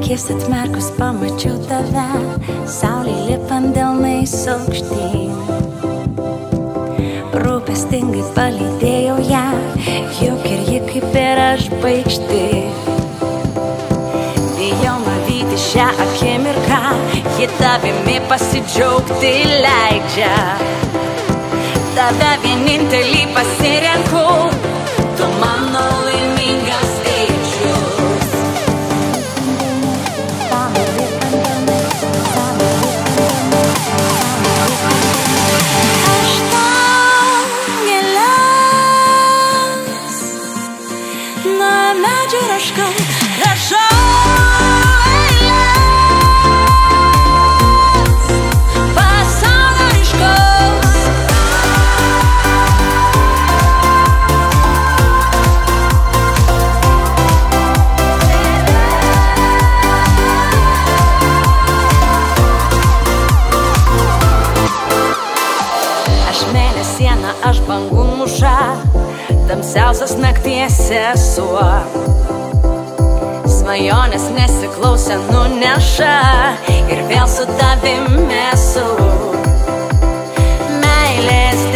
Akis atmerkus pamačiau tave, saulė lipant delnais aukštyn. Rūpestingai palydėjau ją, juk ir ji kaip ir aš baikšti. Bijau matyti šią akimirką, ji tavimi pasidžiaugti leidžia. Tave vienintelį pasirenku, tu mano laimingas eičius. Aš tau gėles nuo medžio raškau, rašau. Aš bangų muša, tamsiausias nakties sesuo. Svajonės nesiklausę nuneša ir vėl su tavim esu. Meilės